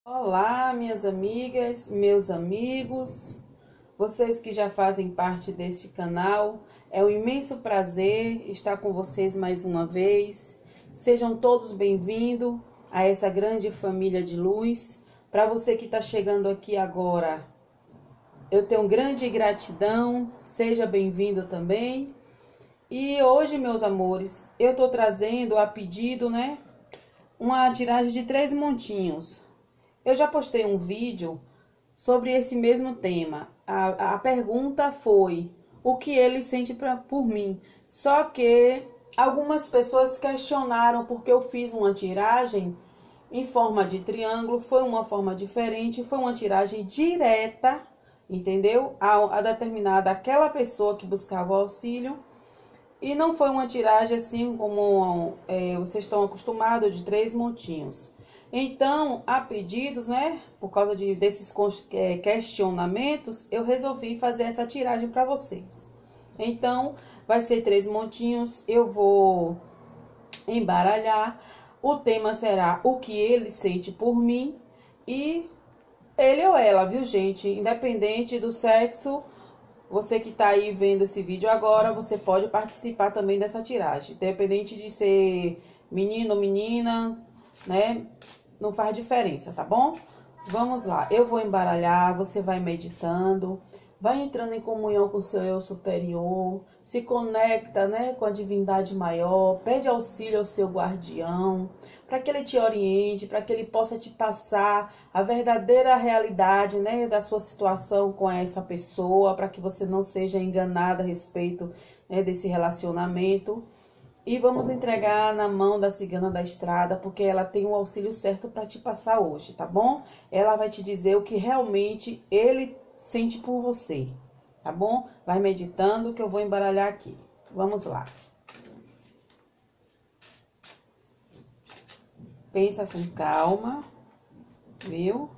Olá, minhas amigas, meus amigos, vocês que já fazem parte deste canal, é um imenso prazer estar com vocês mais uma vez. Sejam todos bem-vindos a essa grande família de luz. Para você que está chegando aqui agora, eu tenho grande gratidão, seja bem-vindo também. E hoje, meus amores, eu estou trazendo a pedido, uma tiragem de 3 montinhos. Eu já postei um vídeo sobre esse mesmo tema. A pergunta foi o que ele sente por mim. Só que algumas pessoas questionaram porque eu fiz uma tiragem em forma de triângulo. Foi uma forma diferente, foi uma tiragem direta, entendeu? A determinada aquela pessoa que buscava o auxílio. E não foi uma tiragem assim como vocês estão acostumados, de 3 montinhos. Então, a pedidos, por causa desses questionamentos, eu resolvi fazer essa tiragem para vocês. Então, vai ser 3 montinhos, eu vou embaralhar. O tema será o que ele sente por mim e ele ou ela, viu, gente? Independente do sexo, você que tá aí vendo esse vídeo agora, você pode participar também dessa tiragem. Independente de ser menino ou menina, não faz diferença, tá bom? Vamos lá, eu vou embaralhar, você vai meditando, vai entrando em comunhão com o seu eu superior, se conecta, com a divindade maior, pede auxílio ao seu guardião, para que ele te oriente, para que ele possa te passar a verdadeira realidade, da sua situação com essa pessoa, para que você não seja enganada a respeito, desse relacionamento. E vamos entregar na mão da cigana da estrada, porque ela tem o auxílio certo para te passar hoje, tá bom? Ela vai te dizer o que realmente ele sente por você, tá bom? Vai meditando que eu vou embaralhar aqui. Vamos lá. Pensa com calma, viu?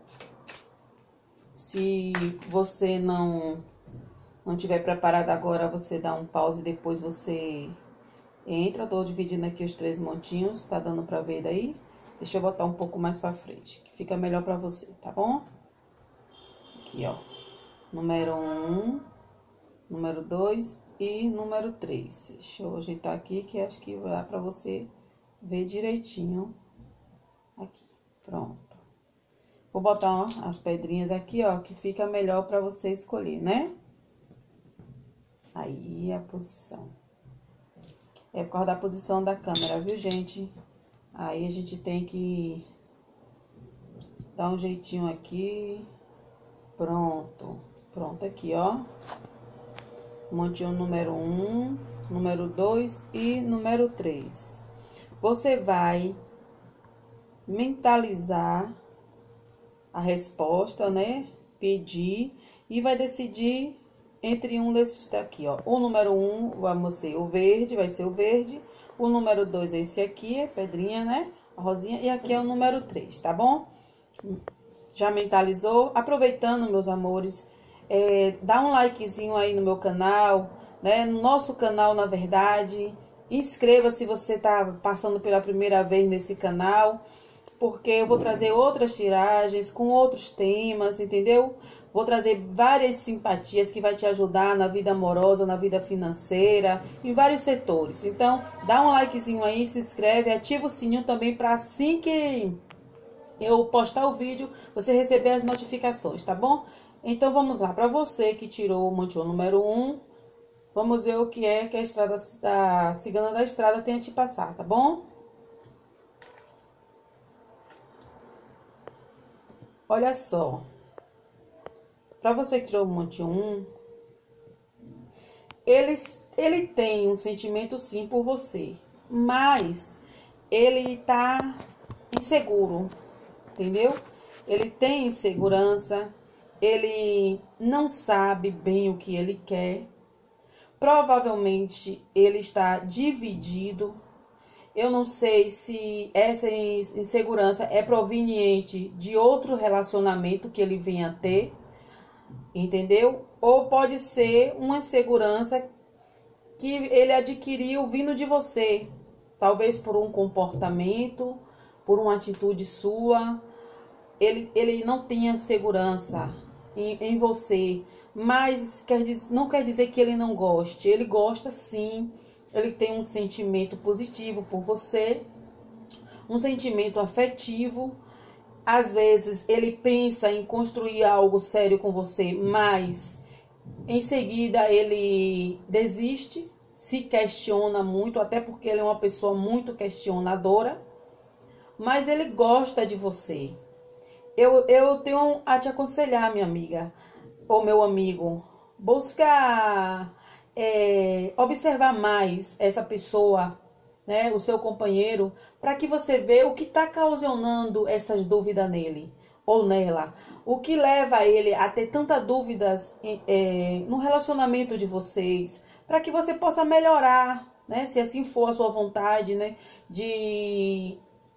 Se você não tiver preparado agora, você dá um pause e depois você entra. Tô dividindo aqui os 3 montinhos, tá dando pra ver daí? Deixa eu botar um pouco mais pra frente, que fica melhor pra você, tá bom? Aqui, ó. Número 1, número 2 e número 3. Deixa eu ajeitar aqui, que acho que vai dar pra você ver direitinho. Aqui, pronto. Vou botar as pedrinhas aqui, ó, que fica melhor pra você escolher, Aí, a posição. É por causa da posição da câmera, viu, gente? Aí a gente tem que dar um jeitinho aqui. Pronto. Pronto aqui, ó. Montinho número 1, número 2 e número 3. Você vai mentalizar a resposta, Pedir e vai decidir entre um desses daqui, ó. O número 1 vamos ser o verde, vai ser o verde. O número 2 é esse aqui, é pedrinha, A rosinha. E aqui é o número 3, tá bom? Já mentalizou? Aproveitando, meus amores, dá um likezinho aí no meu canal, No nosso canal, na verdade. Inscreva-se se você tá passando pela primeira vez nesse canal, porque eu vou trazer outras tiragens com outros temas, entendeu? Vou trazer várias simpatias que vai te ajudar na vida amorosa, na vida financeira, em vários setores. Então, dá um likezinho aí, se inscreve, ativa o sininho também para assim que eu postar o vídeo, você receber as notificações, tá bom? Então, vamos lá. Para você que tirou o montinho número 1, vamos ver o que é que a cigana da estrada tem a te passar, tá bom? Olha só. Para você que tirou o montinho 1, ele tem um sentimento sim por você, mas ele tá inseguro, entendeu? Ele tem insegurança, ele não sabe bem o que ele quer. Provavelmente ele está dividido. Eu não sei se essa insegurança é proveniente de outro relacionamento que ele venha a ter, entendeu? Ou pode ser uma insegurança que ele adquiriu vindo de você, talvez por um comportamento, por uma atitude sua, ele não tenha segurança em você, mas não quer dizer que ele não goste. Ele gosta sim, ele tem um sentimento positivo por você, um sentimento afetivo. Às vezes ele pensa em construir algo sério com você, mas em seguida ele desiste, se questiona muito, até porque ele é uma pessoa muito questionadora, mas ele gosta de você. Eu tenho a te aconselhar, minha amiga, ou meu amigo, buscar observar mais essa pessoa, né, o seu companheiro, para que você veja o que está causando essas dúvidas nele ou nela. O que leva ele a ter tantas dúvidas no relacionamento de vocês, para que você possa melhorar, né, se assim for a sua vontade, né, de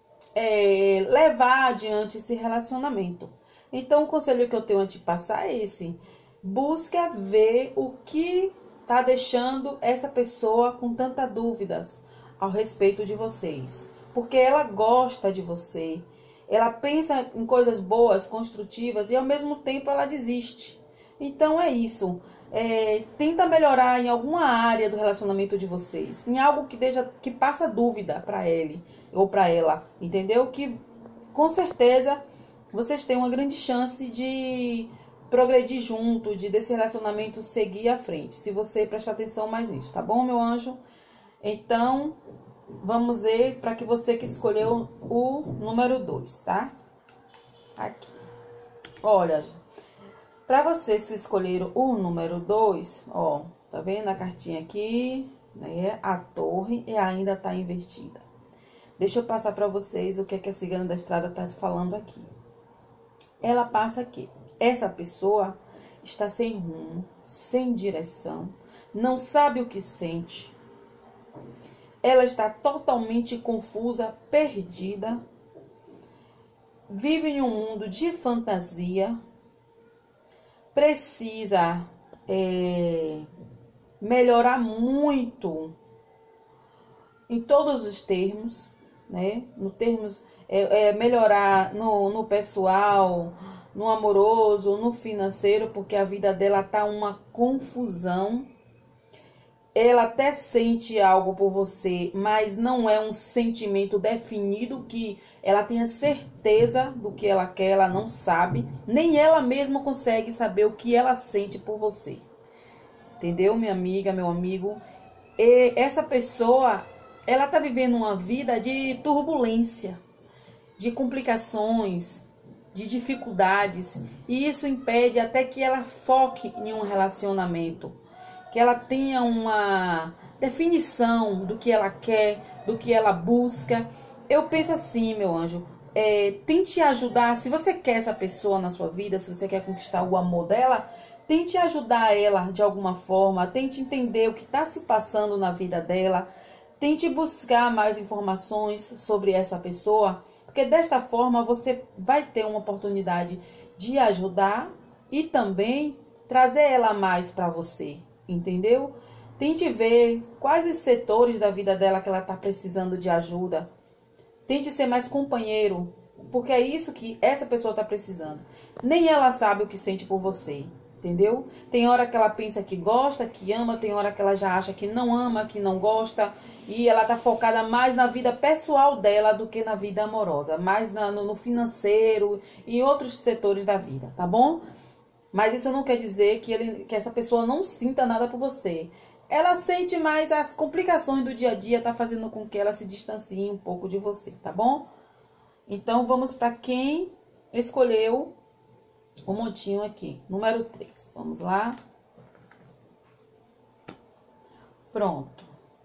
levar adiante esse relacionamento. Então, o conselho que eu tenho a te passar é esse: busca ver o que está deixando essa pessoa com tantas dúvidas ao respeito de vocês, porque ela gosta de você, ela pensa em coisas boas, construtivas, e ao mesmo tempo ela desiste. Então é isso, tenta melhorar em alguma área do relacionamento de vocês, em algo que passa dúvida para ele ou para ela, entendeu? Que com certeza vocês têm uma grande chance de progredir junto, de desse relacionamento seguir à frente, se você prestar atenção mais nisso, tá bom, meu anjo? Então, vamos ver para que você que escolheu o número 2, tá? Aqui. Olha, para você se escolher o número 2, ó, tá vendo a cartinha aqui, né? A torre e ainda tá invertida. Deixa eu passar para vocês o que é que a cigana da estrada tá falando aqui. Ela passa aqui. Essa pessoa está sem rumo, sem direção, não sabe o que sente. Ela está totalmente confusa, perdida. Vive em um mundo de fantasia. Precisa melhorar muito em todos os termos, né? Melhorar no pessoal, no amoroso, no financeiro, porque a vida dela tá uma confusão. Ela até sente algo por você, mas não é um sentimento definido que ela tenha certeza do que ela quer, ela não sabe. Nem ela mesma consegue saber o que ela sente por você. Entendeu, minha amiga, meu amigo? E essa pessoa, ela tá vivendo uma vida de turbulência, de complicações, de dificuldades. E isso impede até que ela foque em um relacionamento, que ela tenha uma definição do que ela quer, do que ela busca. Eu penso assim, meu anjo, tente ajudar. Se você quer essa pessoa na sua vida, se você quer conquistar o amor dela, tente ajudar ela de alguma forma, tente entender o que está se passando na vida dela, tente buscar mais informações sobre essa pessoa, porque desta forma você vai ter uma oportunidade de ajudar e também trazer ela mais para você. Entendeu? Tente ver quais os setores da vida dela que ela está precisando de ajuda. Tente ser mais companheiro, porque é isso que essa pessoa está precisando. Nem ela sabe o que sente por você, entendeu? Tem hora que ela pensa que gosta, que ama, tem hora que ela já acha que não ama, que não gosta, e ela está focada mais na vida pessoal dela do que na vida amorosa, mais no financeiro e em outros setores da vida, tá bom? Mas isso não quer dizer que essa pessoa não sinta nada por você. Ela sente mais as complicações do dia a dia, tá fazendo com que ela se distancie um pouco de você, tá bom? Então, vamos para quem escolheu o montinho aqui, número 3. Vamos lá. Pronto.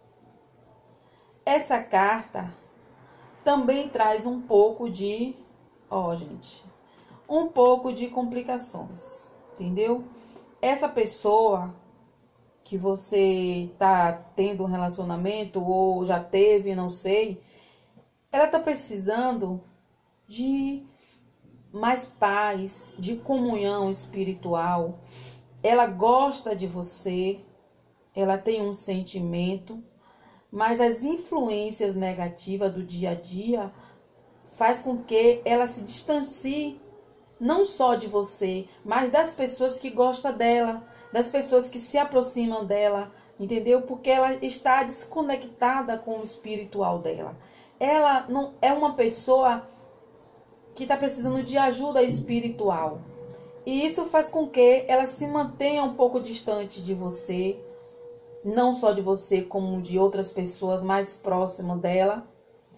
Essa carta também traz um pouco de, gente, um pouco de complicações. Entendeu? Essa pessoa que você tá tendo um relacionamento ou já teve, não sei, ela tá precisando de mais paz, de comunhão espiritual. Ela gosta de você, ela tem um sentimento, mas as influências negativas do dia a dia faz com que ela se distancie não só de você, mas das pessoas que gostam dela, das pessoas que se aproximam dela, entendeu? Porque ela está desconectada com o espiritual dela. Ela não é uma pessoa que está precisando de ajuda espiritual. E isso faz com que ela se mantenha um pouco distante de você, não só de você, como de outras pessoas mais próximas dela.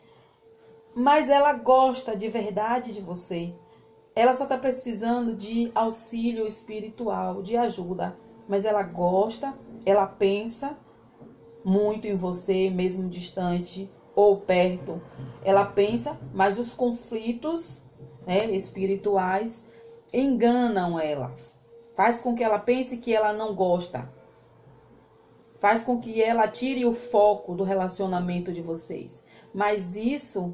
Mas ela gosta de verdade de você. Ela só está precisando de auxílio espiritual, de ajuda. Mas ela gosta, ela pensa muito em você, mesmo distante ou perto. Ela pensa, mas os conflitos, né, espirituais enganam ela. Faz com que ela pense que ela não gosta. Faz com que ela tire o foco do relacionamento de vocês. Mas isso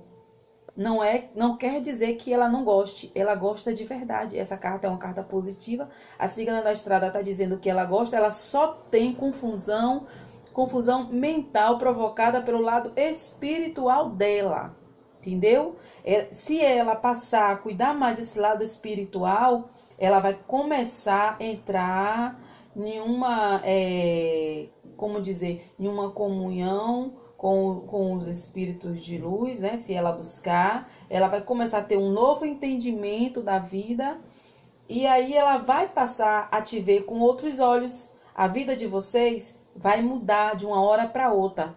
não quer dizer que ela não goste. Ela gosta de verdade. Essa carta é uma carta positiva. A Cigana da Estrada está dizendo que ela gosta. Ela só tem confusão mental provocada pelo lado espiritual dela. Entendeu? Se ela passar a cuidar mais desse lado espiritual, ela vai começar a entrar em uma, como dizer, em uma comunhão com os espíritos de luz, né? Se ela buscar, ela vai começar a ter um novo entendimento da vida. E aí ela vai passar a te ver com outros olhos. A vida de vocês vai mudar de uma hora para outra.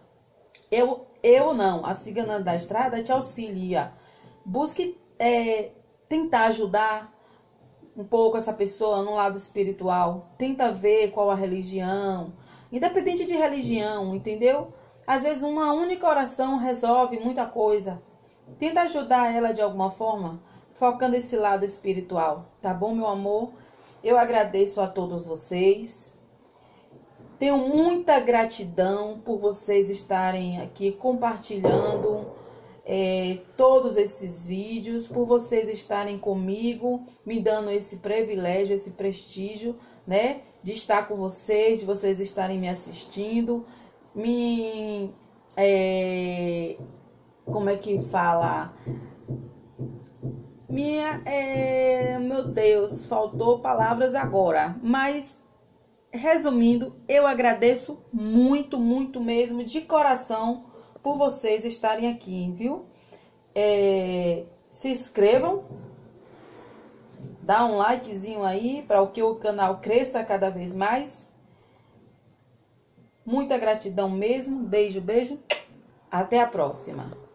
Eu não, a Cigana da Estrada te auxilia. Busque tentar ajudar um pouco essa pessoa no lado espiritual. Tenta ver qual a religião. Independente de religião, entendeu? Às vezes uma única oração resolve muita coisa. Tenta ajudar ela de alguma forma, focando esse lado espiritual. Tá bom, meu amor? Eu agradeço a todos vocês. Tenho muita gratidão por vocês estarem aqui compartilhando todos esses vídeos, por vocês estarem comigo, me dando esse privilégio, esse prestígio, né, de estar com vocês, de vocês estarem me assistindo, como é que fala? Meu Deus, faltou palavras agora, mas resumindo, eu agradeço muito, muito mesmo, de coração, por vocês estarem aqui, viu? Se inscrevam, dá um likezinho aí para que o canal cresça cada vez mais. Muita gratidão mesmo, beijo, beijo, até a próxima.